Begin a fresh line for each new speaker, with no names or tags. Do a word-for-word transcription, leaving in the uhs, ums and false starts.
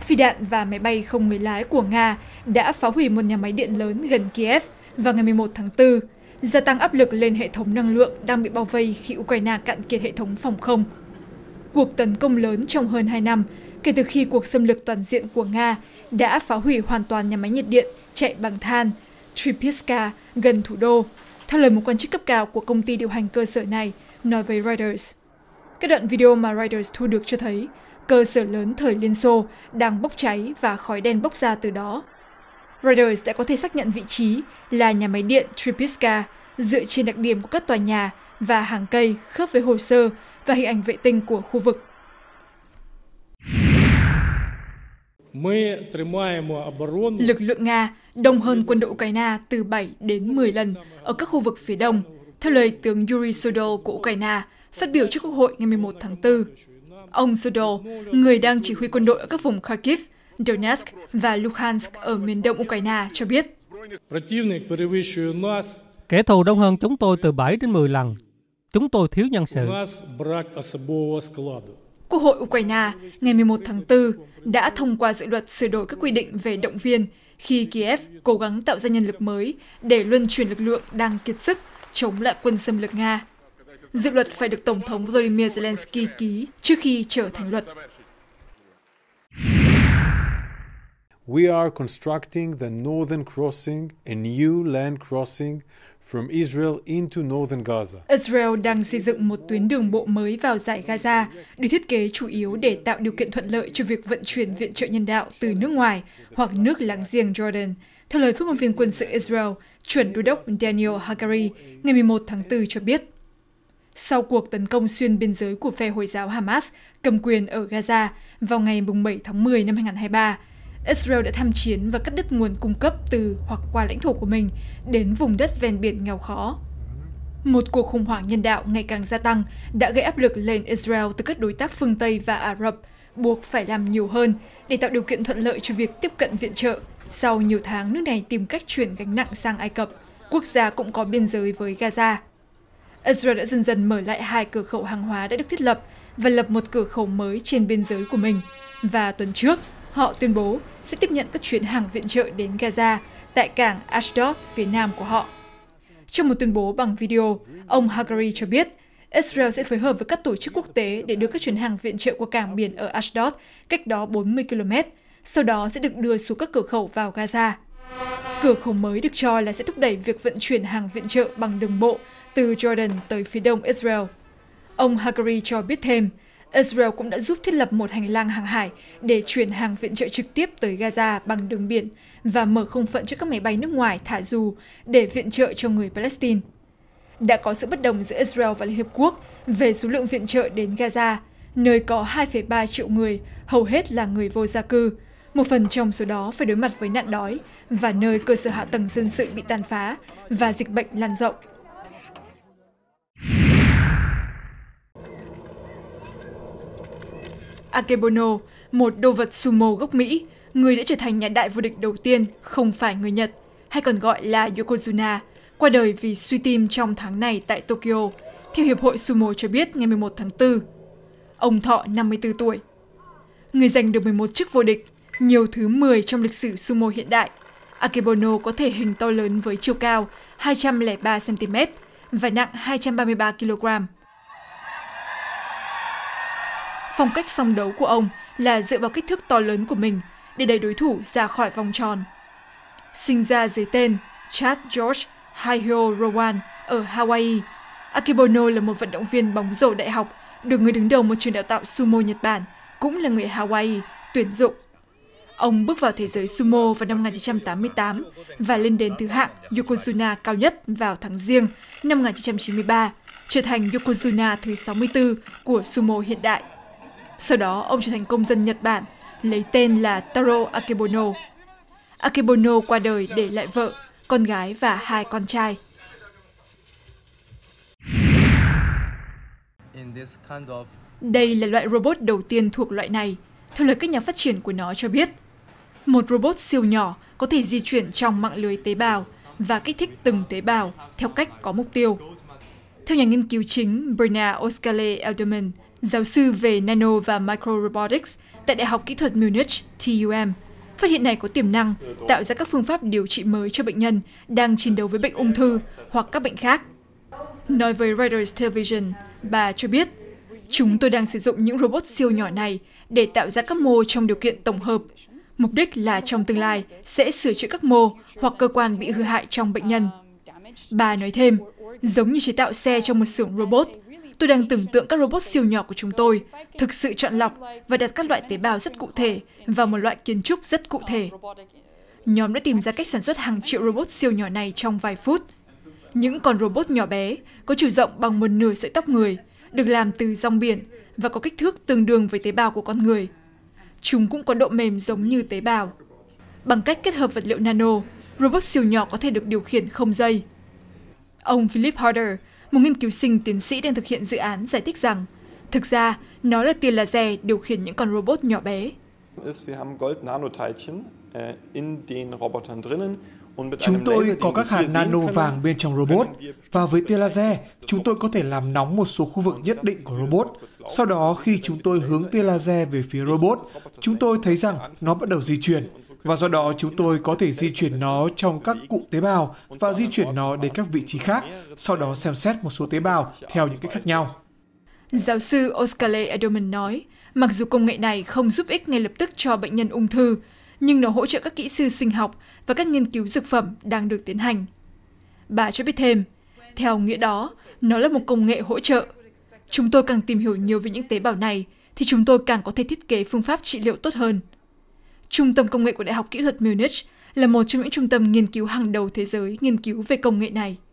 phi đạn và máy bay không người lái của Nga đã phá hủy một nhà máy điện lớn gần Kiev vào ngày mười một tháng tư, gia tăng áp lực lên hệ thống năng lượng đang bị bao vây khi Ukraine cạn kiệt hệ thống phòng không. Cuộc tấn công lớn trong hơn hai năm kể từ khi cuộc xâm lược toàn diện của Nga đã phá hủy hoàn toàn nhà máy nhiệt điện chạy bằng than Tripiska gần thủ đô, theo lời một quan chức cấp cao của công ty điều hành cơ sở này nói với Reuters. Các đoạn video mà Reuters thu được cho thấy cơ sở lớn thời Liên Xô đang bốc cháy và khói đen bốc ra từ đó. Reuters đã có thể xác nhận vị trí là nhà máy điện Tripiska dựa trên đặc điểm của các tòa nhà và hàng cây khớp với hồ sơ và hình ảnh vệ tinh của khu vực. Lực lượng Nga đông hơn quân đội Ukraine từ bảy đến mười lần ở các khu vực phía đông, theo lời tướng Yuri Sodol của Ukraine, phát biểu trước Quốc hội ngày mười một tháng tư. Ông Sodol, người đang chỉ huy quân đội ở các vùng Kharkiv, Donetsk và Luhansk ở miền đông Ukraine, cho biết.
Kẻ thù đông hơn chúng tôi từ bảy đến mười lần. Chúng tôi thiếu nhân sự.
Quốc hội Ukraine ngày mười một tháng tư đã thông qua dự luật sửa đổi các quy định về động viên khi Kiev cố gắng tạo ra nhân lực mới để luân chuyển lực lượng đang kiệt sức chống lại quân xâm lược Nga. Dự luật phải được Tổng thống Volodymyr Zelensky ký trước khi trở thành luật.
We are constructing the northern crossing, a new land crossing from Israel into northern Gaza.
Israel đang xây dựng một tuyến đường bộ mới vào dải Gaza, được thiết kế chủ yếu để tạo điều kiện thuận lợi cho việc vận chuyển viện trợ nhân đạo từ nước ngoài hoặc nước láng giềng Jordan, theo lời phát ngôn viên quân sự Israel, chuẩn đô đốc Daniel Hagari, ngày mười một tháng tư cho biết. Sau cuộc tấn công xuyên biên giới của phe Hồi giáo Hamas cầm quyền ở Gaza vào ngày bảy tháng mười năm hai nghìn không trăm hai mươi ba, Israel đã tham chiến và cắt đứt nguồn cung cấp từ hoặc qua lãnh thổ của mình đến vùng đất ven biển nghèo khó. Một cuộc khủng hoảng nhân đạo ngày càng gia tăng đã gây áp lực lên Israel từ các đối tác phương Tây và Ả Rập, buộc phải làm nhiều hơn để tạo điều kiện thuận lợi cho việc tiếp cận viện trợ sau nhiều tháng nước này tìm cách chuyển gánh nặng sang Ai Cập, quốc gia cũng có biên giới với Gaza. Israel đã dần dần mở lại hai cửa khẩu hàng hóa đã được thiết lập và lập một cửa khẩu mới trên biên giới của mình. Và tuần trước, họ tuyên bố sẽ tiếp nhận các chuyến hàng viện trợ đến Gaza tại cảng Ashdod phía nam của họ. Trong một tuyên bố bằng video, ông Hagari cho biết Israel sẽ phối hợp với các tổ chức quốc tế để đưa các chuyến hàng viện trợ qua cảng biển ở Ashdod, cách đó bốn mươi ki lô mét, sau đó sẽ được đưa xuống các cửa khẩu vào Gaza. Cửa khẩu mới được cho là sẽ thúc đẩy việc vận chuyển hàng viện trợ bằng đường bộ từ Jordan tới phía đông Israel. Ông Hagari cho biết thêm, Israel cũng đã giúp thiết lập một hành lang hàng hải để chuyển hàng viện trợ trực tiếp tới Gaza bằng đường biển và mở không phận cho các máy bay nước ngoài thả dù để viện trợ cho người Palestine. Đã có sự bất đồng giữa Israel và Liên Hợp Quốc về số lượng viện trợ đến Gaza, nơi có hai phẩy ba triệu người, hầu hết là người vô gia cư. Một phần trong số đó phải đối mặt với nạn đói và nơi cơ sở hạ tầng dân sự bị tàn phá và dịch bệnh lan rộng. Akebono, một đô vật sumo gốc Mỹ, người đã trở thành nhà đại vô địch đầu tiên không phải người Nhật, hay còn gọi là Yokozuna, qua đời vì suy tim trong tháng này tại Tokyo, theo Hiệp hội Sumo cho biết ngày mười một tháng tư. Ông thọ năm mươi tư tuổi. Người giành được mười một chức vô địch, nhiều thứ mười trong lịch sử sumo hiện đại. Akebono có thể hình to lớn với chiều cao hai trăm lẻ ba xăng ti mét và nặng hai trăm ba mươi ba ki lô gam. Phong cách song đấu của ông là dựa vào kích thước to lớn của mình để đẩy đối thủ ra khỏi vòng tròn. Sinh ra dưới tên Chad George Haihyo Rowan ở Hawaii, Akebono là một vận động viên bóng rổ đại học được người đứng đầu một trường đào tạo sumo Nhật Bản, cũng là người Hawaii, tuyển dụng. Ông bước vào thế giới sumo vào năm một nghìn chín trăm tám mươi tám và lên đến thứ hạng Yokozuna cao nhất vào tháng Giêng năm một nghìn chín trăm chín mươi ba, trở thành Yokozuna thứ sáu mươi tư của sumo hiện đại. Sau đó, ông trở thành công dân Nhật Bản, lấy tên là Taro Akebono. Akebono qua đời để lại vợ, con gái và hai con trai. Đây là loại robot đầu tiên thuộc loại này, theo lời các nhà phát triển của nó cho biết. Một robot siêu nhỏ có thể di chuyển trong mạng lưới tế bào và kích thích từng tế bào theo cách có mục tiêu. Theo nhà nghiên cứu chính Bernard Oscale Elderman, giáo sư về nano và micro robotics tại Đại học Kỹ thuật Munich T U M. Phát hiện này có tiềm năng tạo ra các phương pháp điều trị mới cho bệnh nhân đang chiến đấu với bệnh ung thư hoặc các bệnh khác. Nói với Reuters Television, bà cho biết, chúng tôi đang sử dụng những robot siêu nhỏ này để tạo ra các mô trong điều kiện tổng hợp. Mục đích là trong tương lai sẽ sửa chữa các mô hoặc cơ quan bị hư hại trong bệnh nhân. Bà nói thêm, giống như chế tạo xe trong một xưởng robot, tôi đang tưởng tượng các robot siêu nhỏ của chúng tôi thực sự chọn lọc và đặt các loại tế bào rất cụ thể vào một loại kiến trúc rất cụ thể. Nhóm đã tìm ra cách sản xuất hàng triệu robot siêu nhỏ này trong vài phút. Những con robot nhỏ bé có chiều rộng bằng một nửa sợi tóc người, được làm từ rong biển và có kích thước tương đương với tế bào của con người. Chúng cũng có độ mềm giống như tế bào. Bằng cách kết hợp vật liệu nano, robot siêu nhỏ có thể được điều khiển không dây. Ông Philip Harder, một nghiên cứu sinh tiến sĩ đang thực hiện dự án, giải thích rằng, thực ra, nó là tia laser điều khiển những con robot nhỏ bé.
Chúng tôi có các hạt nano vàng bên trong robot, và với tia laser, chúng tôi có thể làm nóng một số khu vực nhất định của robot. Sau đó, khi chúng tôi hướng tia laser về phía robot, chúng tôi thấy rằng nó bắt đầu di chuyển, và do đó chúng tôi có thể di chuyển nó trong các cụm tế bào và di chuyển nó đến các vị trí khác, sau đó xem xét một số tế bào theo những cách khác nhau.
Giáo sư Oskale Edelman nói, mặc dù công nghệ này không giúp ích ngay lập tức cho bệnh nhân ung thư, nhưng nó hỗ trợ các kỹ sư sinh học và các nghiên cứu dược phẩm đang được tiến hành. Bà cho biết thêm, theo nghĩa đó, nó là một công nghệ hỗ trợ. Chúng tôi càng tìm hiểu nhiều về những tế bào này, thì chúng tôi càng có thể thiết kế phương pháp trị liệu tốt hơn. Trung tâm Công nghệ của Đại học Kỹ thuật Munich là một trong những trung tâm nghiên cứu hàng đầu thế giới nghiên cứu về công nghệ này.